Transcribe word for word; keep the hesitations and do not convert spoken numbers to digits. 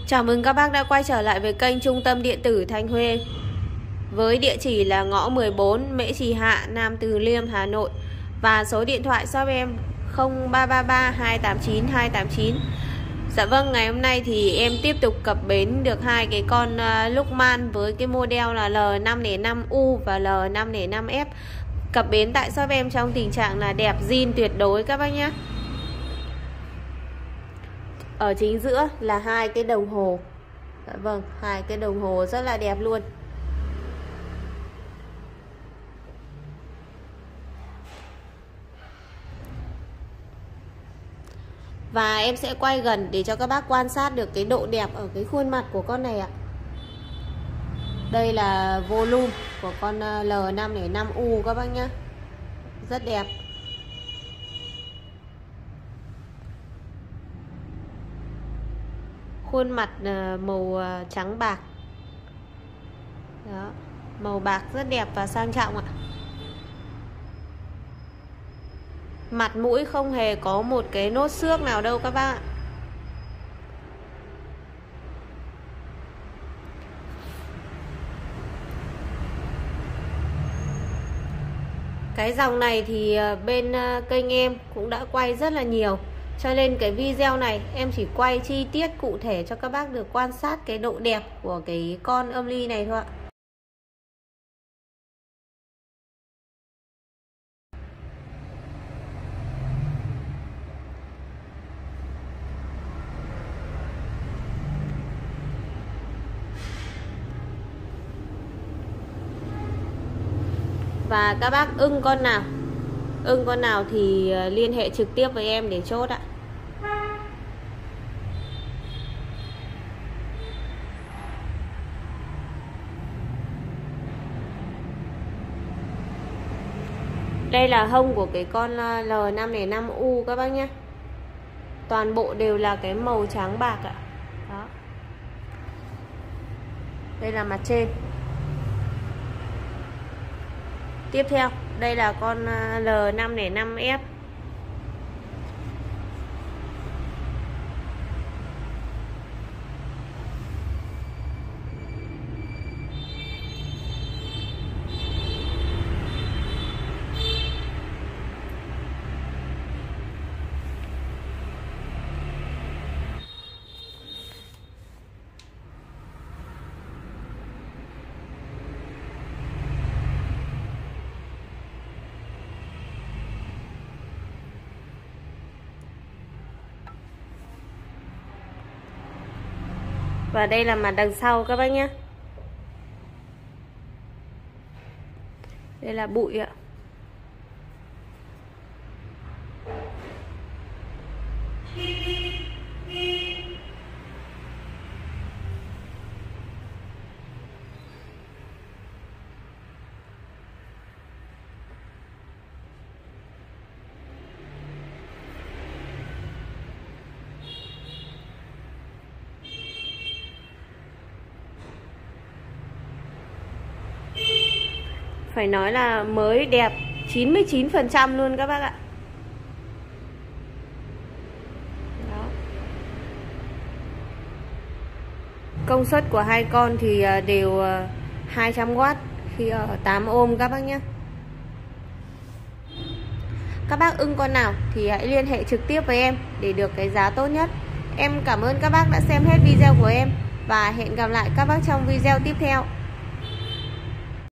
Chào mừng các bác đã quay trở lại với kênh Trung tâm Điện tử Thanh Huê với địa chỉ là ngõ mười bốn Mễ Trì Hạ, Nam Từ Liêm, Hà Nội và số điện thoại shop em không ba ba ba hai tám chín hai tám chín. Dạ vâng, ngày hôm nay thì em tiếp tục cập bến được hai cái con uh, Luckman với cái model là L năm không năm U và L năm không năm F cập bến tại shop em trong tình trạng là đẹp zin tuyệt đối các bác nhé. Ở chính giữa là hai cái đồng hồ. Dạ vâng, hai cái đồng hồ rất là đẹp luôn. Và em sẽ quay gần để cho các bác quan sát được cái độ đẹp ở cái khuôn mặt của con này ạ. Đây là volume của con L năm không năm U các bác nhé. Rất đẹp. Khuôn mặt màu trắng bạc. Đó, màu bạc rất đẹp và sang trọng ạ. Mặt mũi không hề có một cái nốt xước nào đâu các bác ạ. Cái dòng này thì bên kênh em cũng đã quay rất là nhiều, cho nên cái video này em chỉ quay chi tiết cụ thể cho các bác được quan sát cái độ đẹp của cái con âm ly này thôi ạ. Và các bác ưng con nào ưng con nào thì liên hệ trực tiếp với em để chốt ạ. Đây là hông của cái con L năm không năm U các bác nhé. Toàn bộ đều là cái màu trắng bạc ạ. Đó. Đây là mặt trên. Tiếp theo, đây là con L năm không năm F. Và đây là mặt đằng sau các bác nhé. Đây là bụi ạ. Phải nói là mới đẹp chín mươi chín phần trăm luôn các bác ạ. Đó. Công suất của hai con thì đều hai trăm oát khi ở tám ôm các bác nhé. Các bác ưng con nào thì hãy liên hệ trực tiếp với em để được cái giá tốt nhất. Em cảm ơn các bác đã xem hết video của em và hẹn gặp lại các bác trong video tiếp theo.